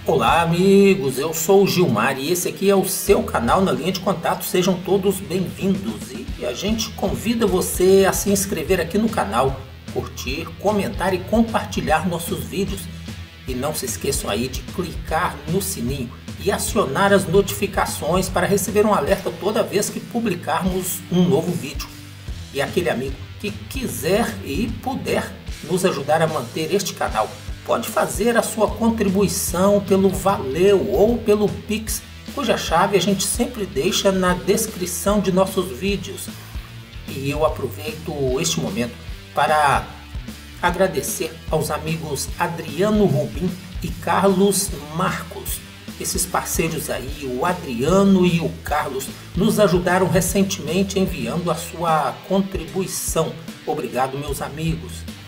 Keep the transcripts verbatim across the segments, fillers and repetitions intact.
Olá amigos, eu sou o Gilmar e esse aqui é o seu canal Na Linha de Contato. Sejam todos bem-vindos e a gente convida você a se inscrever aqui no canal, curtir, comentar e compartilhar nossos vídeos. E não se esqueçam aí de clicar no sininho e acionar as notificações para receber um alerta toda vez que publicarmos um novo vídeo. E aquele amigo que quiser e puder nos ajudar a manter este canal, pode fazer a sua contribuição pelo Valeu ou pelo Pix, cuja chave a gente sempre deixa na descrição de nossos vídeos. E eu aproveito este momento para agradecer aos amigos Adriano Rubim e Carlos Marcos. Esses parceiros aí, o Adriano e o Carlos, nos ajudaram recentemente enviando a sua contribuição. Obrigado, meus amigos.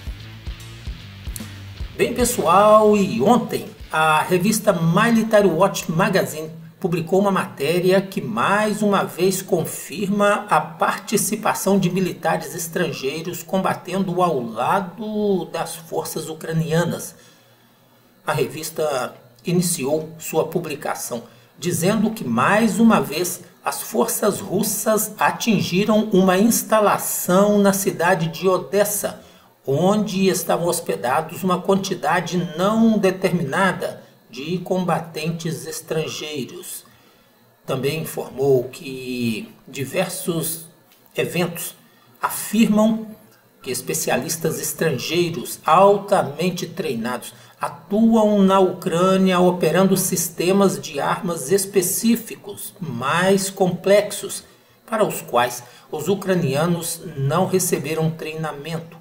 Bem pessoal, e ontem a revista Military Watch Magazine publicou uma matéria que mais uma vez confirma a participação de militares estrangeiros combatendo ao lado das forças ucranianas. A revista iniciou sua publicação dizendo que mais uma vez as forças russas atingiram uma instalação na cidade de Odessa, onde estavam hospedados uma quantidade não determinada de combatentes estrangeiros. Também informou que diversos eventos afirmam que especialistas estrangeiros altamente treinados atuam na Ucrânia operando sistemas de armas específicos mais complexos, para os quais os ucranianos não receberam treinamento.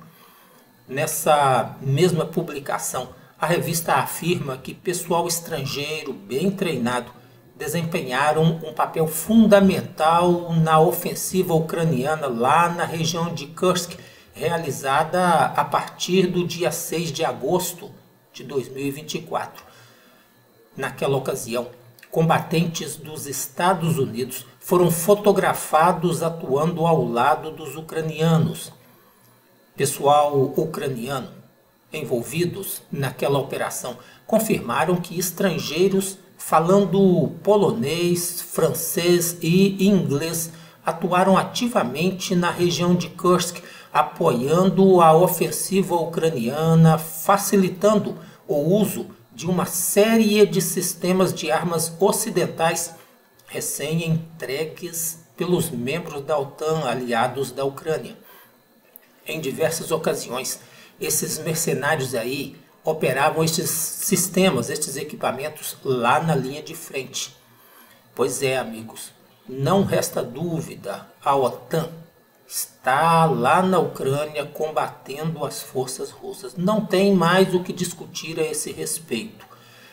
Nessa mesma publicação, a revista afirma que pessoal estrangeiro bem treinado desempenharam um papel fundamental na ofensiva ucraniana lá na região de Kursk, realizada a partir do dia seis de agosto de dois mil e vinte e quatro. Naquela ocasião, combatentes dos Estados Unidos foram fotografados atuando ao lado dos ucranianos. Pessoal ucraniano envolvidos naquela operação confirmaram que estrangeiros falando polonês, francês e inglês atuaram ativamente na região de Kursk, apoiando a ofensiva ucraniana, facilitando o uso de uma série de sistemas de armas ocidentais recém-entregues pelos membros da OTAN aliados da Ucrânia. Em diversas ocasiões, esses mercenários aí operavam estes sistemas, estes equipamentos lá na linha de frente. Pois é, amigos, não resta dúvida, a OTAN está lá na Ucrânia combatendo as forças russas. Não tem mais o que discutir a esse respeito.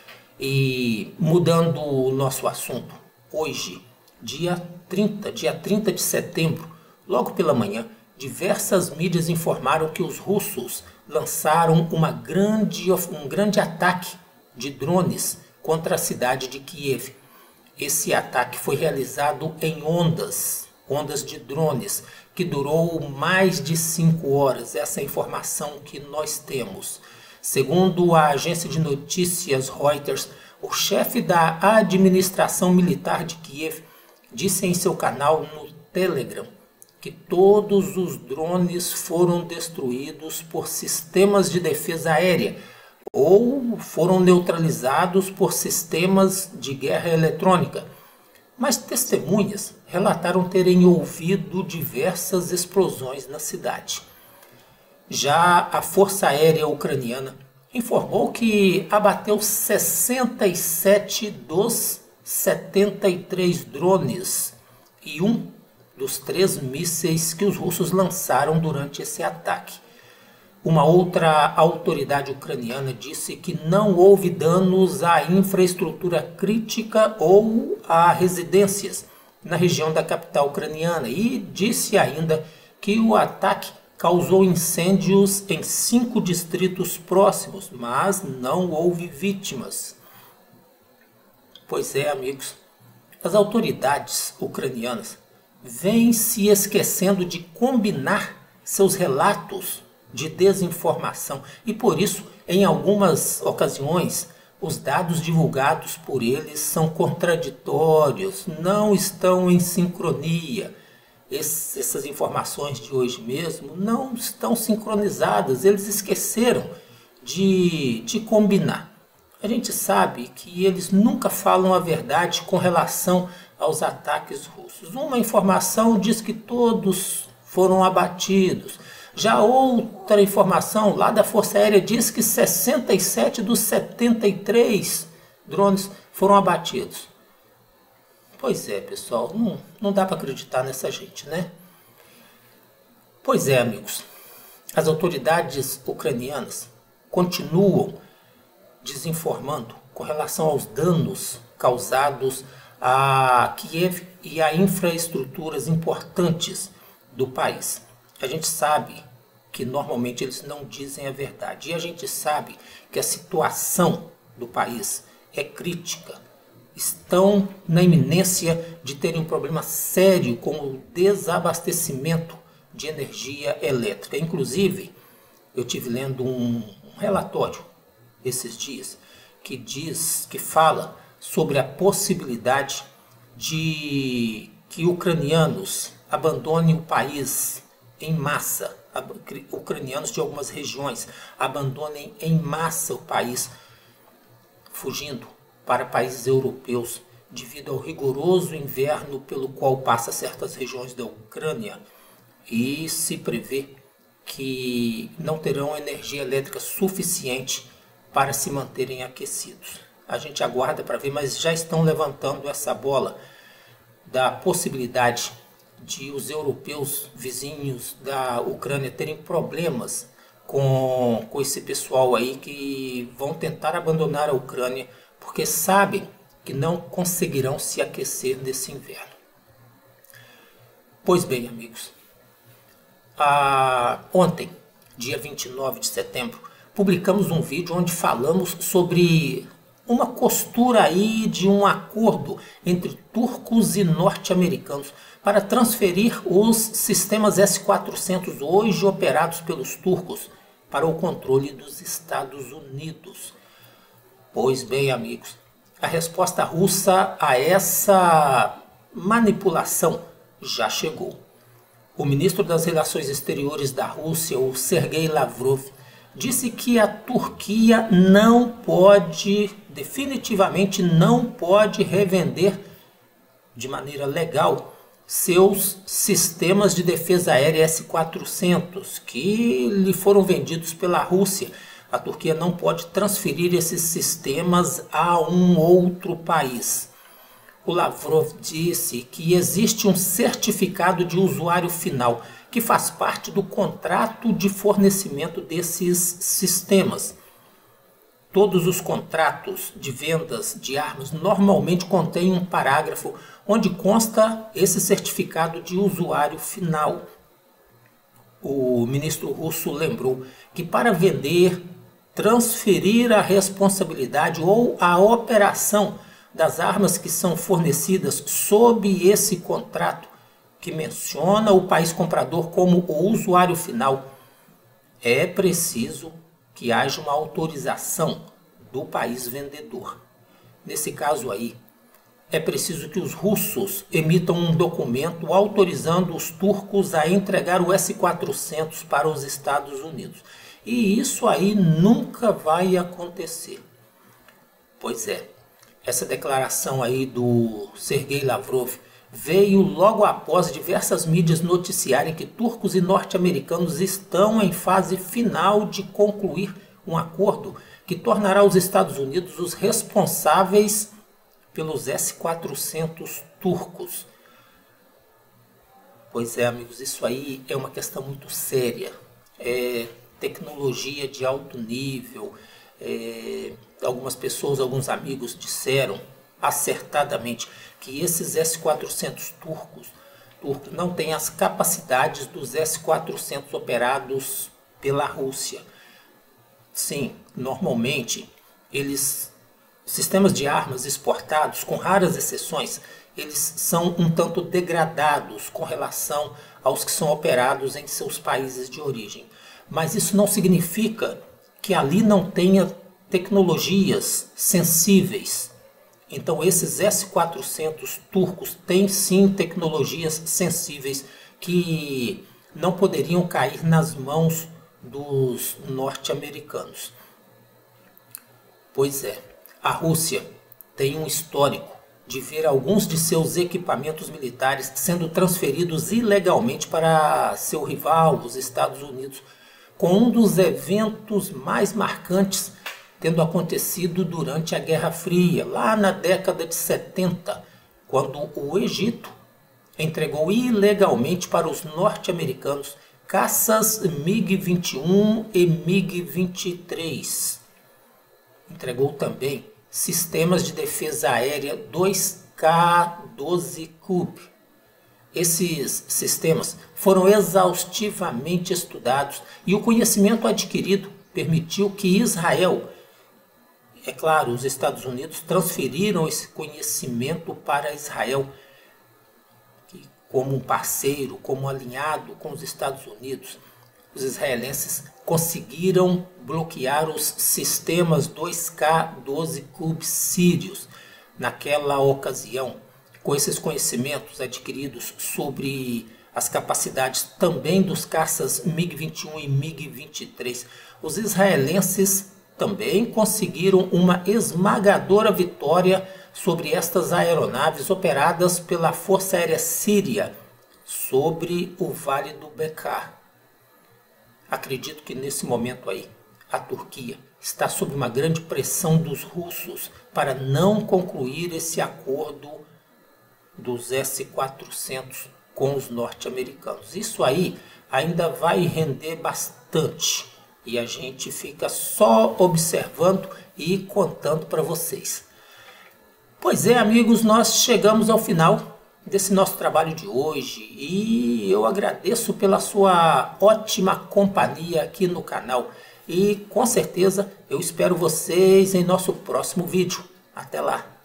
E mudando o nosso assunto, hoje, dia trinta, dia trinta de setembro, logo pela manhã, diversas mídias informaram que os russos lançaram uma grande, um grande ataque de drones contra a cidade de Kiev. Esse ataque foi realizado em ondas, ondas de drones, que durou mais de cinco horas. Essa é a informação que nós temos. Segundo a agência de notícias Reuters, o chefe da administração militar de Kiev disse em seu canal no Telegram que todos os drones foram destruídos por sistemas de defesa aérea ou foram neutralizados por sistemas de guerra eletrônica. Mas testemunhas relataram terem ouvido diversas explosões na cidade. Já a Força Aérea Ucraniana informou que abateu sessenta e sete dos setenta e três drones e um dos três mísseis que os russos lançaram durante esse ataque. Uma outra autoridade ucraniana disse que não houve danos à infraestrutura crítica ou a residências na região da capital ucraniana e disse ainda que o ataque causou incêndios em cinco distritos próximos, mas não houve vítimas. Pois é, amigos, as autoridades ucranianas vêm se esquecendo de combinar seus relatos de desinformação e por isso, em algumas ocasiões, os dados divulgados por eles são contraditórios, não estão em sincronia. Esse, essas informações de hoje mesmo não estão sincronizadas, eles esqueceram de, de combinar. A gente sabe que eles nunca falam a verdade com relação aos ataques russos. Uma informação diz que todos foram abatidos. Já outra informação lá da Força Aérea diz que sessenta e sete dos setenta e três drones foram abatidos. Pois é, pessoal, não, não dá para acreditar nessa gente, né? Pois é, amigos, as autoridades ucranianas continuam desinformando com relação aos danos causados a Kiev e a infraestruturas importantes do país. A gente sabe que normalmente eles não dizem a verdade. E a gente sabe que a situação do país é crítica. Estão na iminência de terem um problema sério com o desabastecimento de energia elétrica. Inclusive, eu tive lendo um relatório esses dias que diz, que fala sobre a possibilidade de que ucranianos abandonem o país em massa, ucranianos de algumas regiões abandonem em massa o país, fugindo para países europeus devido ao rigoroso inverno pelo qual passa certas regiões da Ucrânia, e se prevê que não terão energia elétrica suficiente para se manterem aquecidos. A gente aguarda para ver, mas já estão levantando essa bola da possibilidade de os europeus vizinhos da Ucrânia terem problemas com, com esse pessoal aí que vão tentar abandonar a Ucrânia porque sabem que não conseguirão se aquecer nesse inverno. Pois bem, amigos, ah, ontem, dia vinte e nove de setembro, publicamos um vídeo onde falamos sobre uma costura aí de um acordo entre turcos e norte-americanos para transferir os sistemas S quatrocentos hoje operados pelos turcos para o controle dos Estados Unidos. Pois bem, amigos, a resposta russa a essa manipulação já chegou. O ministro das Relações Exteriores da Rússia, o Sergei Lavrov, disse que a Turquia não pode, definitivamente não pode revender de maneira legal seus sistemas de defesa aérea S quatrocentos que lhe foram vendidos pela Rússia. A Turquia não pode transferir esses sistemas a um outro país. O Lavrov disse que existe um certificado de usuário final que faz parte do contrato de fornecimento desses sistemas. Todos os contratos de vendas de armas normalmente contêm um parágrafo onde consta esse certificado de usuário final. O ministro russo lembrou que para vender, transferir a responsabilidade ou a operação das armas que são fornecidas sob esse contrato, que menciona o país comprador como o usuário final, é preciso que haja uma autorização do país vendedor. Nesse caso aí, é preciso que os russos emitam um documento autorizando os turcos a entregar o S quatrocentos para os Estados Unidos. E isso aí nunca vai acontecer. Pois é, essa declaração aí do Sergei Lavrov veio logo após diversas mídias noticiarem que turcos e norte-americanos estão em fase final de concluir um acordo que tornará os Estados Unidos os responsáveis pelos S quatrocentos turcos. Pois é, amigos, isso aí é uma questão muito séria. É tecnologia de alto nível. É, algumas pessoas, alguns amigos disseram acertadamente que esses S quatrocentos turcos, turcos não têm as capacidades dos S quatrocentos operados pela Rússia. Sim, normalmente eles, sistemas de armas exportados, com raras exceções, eles são um tanto degradados com relação aos que são operados em seus países de origem. Mas isso não significa que ali não tenha tecnologias sensíveis. Então esses S quatrocentos turcos têm sim tecnologias sensíveis que não poderiam cair nas mãos dos norte-americanos. Pois é, a Rússia tem um histórico de ver alguns de seus equipamentos militares sendo transferidos ilegalmente para seu rival, os Estados Unidos, com um dos eventos mais marcantes tendo acontecido durante a Guerra Fria, lá na década de setenta, quando o Egito entregou ilegalmente para os norte-americanos caças MiG vinte e um e MiG vinte e três. Entregou também sistemas de defesa aérea dois K doze Cub. Esses sistemas foram exaustivamente estudados e o conhecimento adquirido permitiu que Israel, é claro, os Estados Unidos transferiram esse conhecimento para Israel como um parceiro, como alinhado com os Estados Unidos. Os israelenses conseguiram bloquear os sistemas dois K doze Cub sírios naquela ocasião. Com esses conhecimentos adquiridos sobre as capacidades também dos caças MiG vinte e um e MiG vinte e três, os israelenses também conseguiram uma esmagadora vitória sobre estas aeronaves operadas pela Força Aérea Síria sobre o Vale do Bekaa. Acredito que nesse momento aí a Turquia está sob uma grande pressão dos russos para não concluir esse acordo dos S quatrocentos com os norte-americanos. Isso aí ainda vai render bastante e a gente fica só observando e contando para vocês. Pois é, amigos, nós chegamos ao final desse nosso trabalho de hoje e eu agradeço pela sua ótima companhia aqui no canal e com certeza eu espero vocês em nosso próximo vídeo. Até lá!